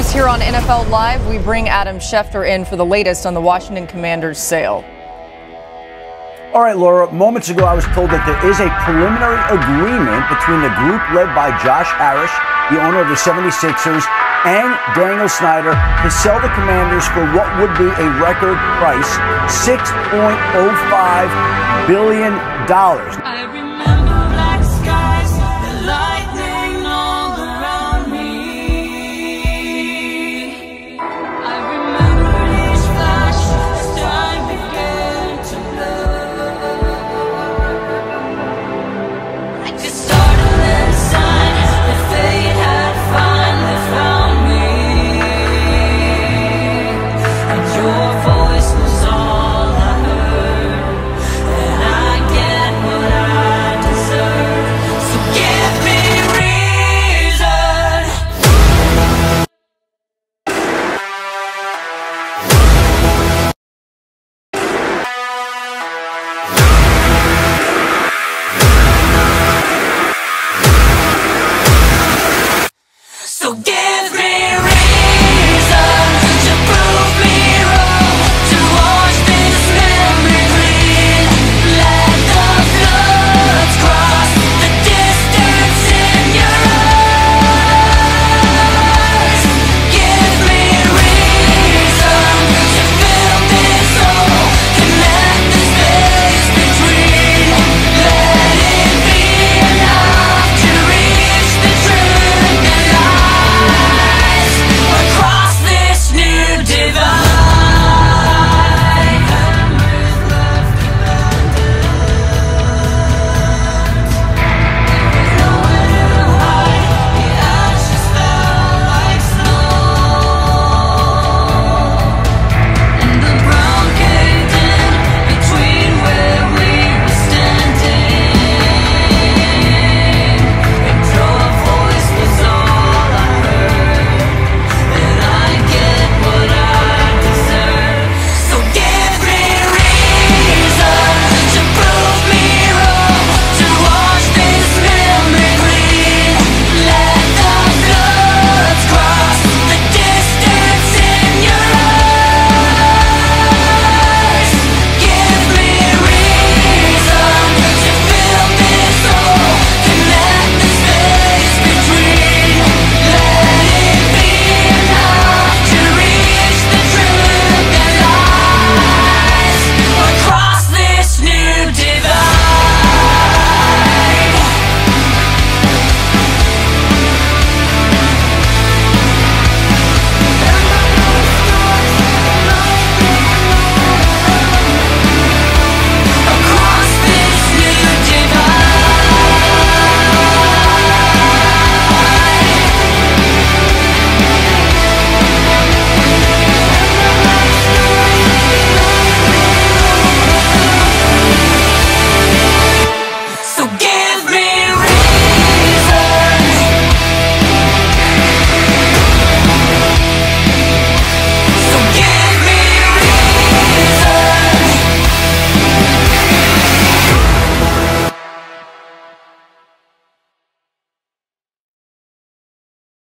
News here on NFL Live. We bring Adam Schefter in for the latest on the Washington Commanders sale. All right, Laura, moments ago I was told that there is a preliminary agreement between the group led by Josh Harris, the owner of the 76ers, and Daniel Snyder to sell the Commanders for what would be a record price, $6.05 billion.